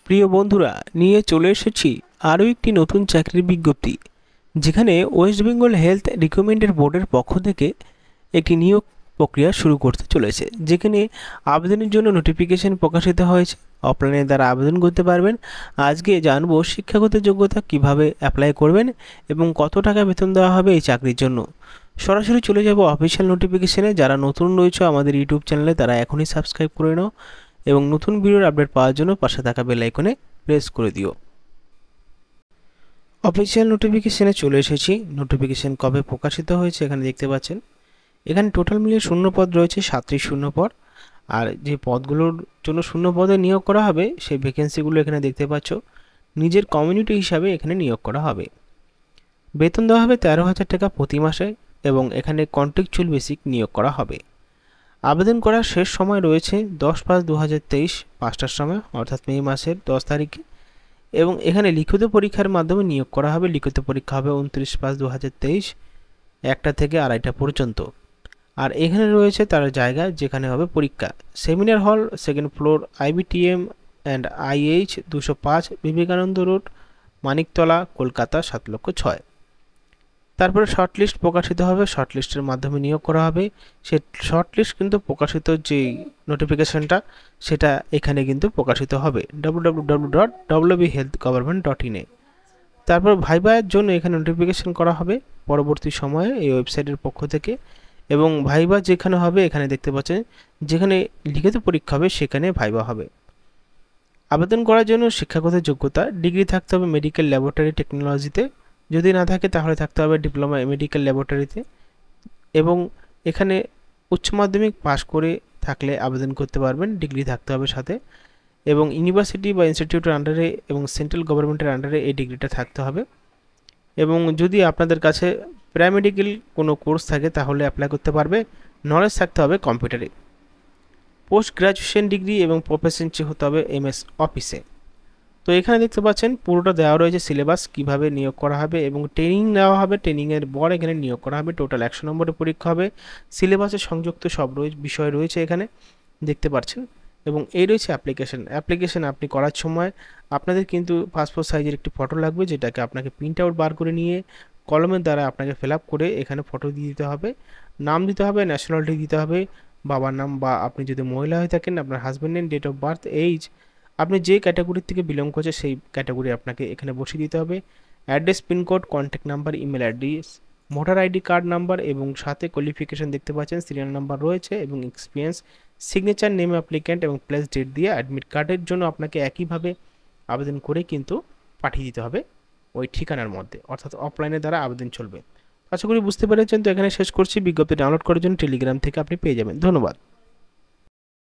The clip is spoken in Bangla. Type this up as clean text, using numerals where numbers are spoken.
প্রিয় বন্ধুরা, নিয়ে চলে এসেছি আরও একটি নতুন চাকরির বিজ্ঞপ্তি, যেখানে ওয়েস্ট বেঙ্গল হেলথ রিক্রুটমেন্টের বোর্ডের পক্ষ থেকে একটি নিয়োগ প্রক্রিয়া শুরু করতে চলেছে, যেখানে আবেদনের জন্য নোটিফিকেশন প্রকাশিত হয়েছে। অফলাইনে দ্বারা আবেদন করতে পারবেন। আজকে জানবো শিক্ষাগত যোগ্যতা কিভাবে অ্যাপ্লাই করবেন এবং কত টাকা বেতন দেওয়া হবে এই চাকরির জন্য। সরাসরি চলে যাব অফিসিয়াল নোটিফিকেশনে। যারা নতুন রয়েছে আমাদের ইউটিউব চ্যানেলে, তারা এখনই সাবস্ক্রাইব করে নাও এবং নতুন ভিডিওর আপডেট পাওয়ার জন্য পাশে থাকা বেল আইকনে প্রেস করে দিও। অফিসিয়াল নোটিফিকেশনে চলে এসেছি। নোটিফিকেশন কবে প্রকাশিত হয়েছে এখানে দেখতে পাচ্ছেন। এখানে টোটাল মিলিয়ে শূন্য পদ রয়েছে 37 শূন্য পদ। আর যে পদগুলোর জন্য শূন্য পদে নিয়োগ করা হবে সেই ভ্যাকেন্সিগুলো এখানে দেখতে পাচ্ছ। নিজের কমিউনিটি হিসাবে এখানে নিয়োগ করা হবে। বেতন দেওয়া হবে 13,000 টাকা প্রতি মাসে এবং এখানে কন্ট্রাকচুয়াল বেসিক নিয়োগ করা হবে। আবেদন করার শেষ সময় রয়েছে 10/5/2023 5টার সময়, অর্থাৎ মে মাসের 10 তারিখে। এবং এখানে লিখিত পরীক্ষার মাধ্যমে নিয়োগ করা হবে। লিখিত পরীক্ষা হবে 29/5/2023 1টা থেকে 2:30 পর্যন্ত। আর এখানে রয়েছে তার জায়গা যেখানে হবে পরীক্ষা। Seminar hall, 2nd floor, IBTM and IH 205, Vivekananda road, Maniktala, Kolkata 7,06,000। তারপরে শর্টলিস্ট প্রকাশিত হবে। শর্টলিস্টের মাধ্যমে নিয়োগ করা হবে। সে শর্টলিস্ট কিন্তু প্রকাশিত যে নোটিফিকেশনটা সেটা এখানে কিন্তু প্রকাশিত হবে www.wbhealthgovernment.in এ। তারপর ভাইবার জন্য এখানে নোটিফিকেশন করা হবে পরবর্তী সময়ে এই ওয়েবসাইটের পক্ষ থেকে। এবং ভাইবা যেখানে হবে এখানে দেখতে পাচ্ছেন, যেখানে লিখিত পরীক্ষা হবে সেখানে ভাইবা হবে। আবেদন করার জন্য শিক্ষাগত যোগ্যতা ডিগ্রি থাকতে হবে মেডিকেল ল্যাবরেটরি টেকনোলজিতে। যদি না থাকে তাহলে থাকতে হবে ডিপ্লোমা মেডিকেল ল্যাবরেটরিতে। এবং এখানে উচ্চ মাধ্যমিক পাশ করে থাকলে আবেদন করতে পারবেন, ডিগ্রি থাকতে হবে সাথে। এবং ইউনিভার্সিটি বা ইনস্টিটিউটের আন্ডারে এবং সেন্ট্রাল গভর্নমেন্টের আন্ডারে এই ডিগ্রিটা থাকতে হবে। এবং যদি আপনাদের কাছে প্যারামেডিক্যাল কোনো কোর্স থাকে তাহলে অ্যাপ্লাই করতে পারবে। নলেজ থাকতে হবে কম্পিউটারে। পোস্ট গ্র্যাজুয়েশন ডিগ্রি এবং প্রফেশনসি হতে হবে MS অফিসে। তো এখানে দেখতে পাচ্ছেন পুরোটা দেওয়া রয়েছে সিলেবাস, কিভাবে নিয়োগ করা হবে এবং ট্রেনিং দেওয়া হবে। ট্রেনিংয়ের পর এখানে নিয়োগ করা হবে। টোটাল 100 নম্বরের পরীক্ষা হবে। সিলেবাসে সংযুক্ত সব বিষয় রয়েছে এখানে দেখতে পাচ্ছেন। এবং এই রয়েছে অ্যাপ্লিকেশন আপনি করার সময় আপনাদের কিন্তু পাসপোর্ট সাইজের একটি ফটো লাগবে, যেটাকে আপনাকে প্রিন্ট আউট বার করে নিয়ে কলমের দ্বারা আপনাকে ফিল আপ করে এখানে ফটো দিয়ে দিতে হবে। নাম দিতে হবে, ন্যাশনালিটি দিতে হবে, বাবার নাম, বা আপনি যদি মহিলা হয়ে থাকেন আপনার হাজব্যান্ডের ডেট অফ বার্থ, এইজ, আপনি যে ক্যাটাগরির থেকে বিলং করছে সেই ক্যাটাগরি আপনাকে এখানে বসিয়ে দিতে হবে। Address, pincode, contact number, email address, voter ID card number এবং সাথে কোয়ালিফিকেশন দেখতে পাচ্ছেন, সিরিয়াল নাম্বার রয়েছে এবং এক্সপিরিয়েন্স, সিগনেচার, নেম অ্যাপ্লিক্যান্ট এবং প্লেস ডেট দিয়ে অ্যাডমিট কার্ডের জন্য আপনাকে একইভাবে আবেদন করে কিন্তু পাঠিয়ে দিতে হবে ওই ঠিকানার মধ্যে, অর্থাৎ অফলাইনের দ্বারা আবেদন চলবে। আশা করি বুঝতে পেরেছেন। তো এখানে শেষ করছি। বিজ্ঞপ্তি ডাউনলোড করার জন্য টেলিগ্রাম থেকে আপনি পেয়ে যাবেন। ধন্যবাদ।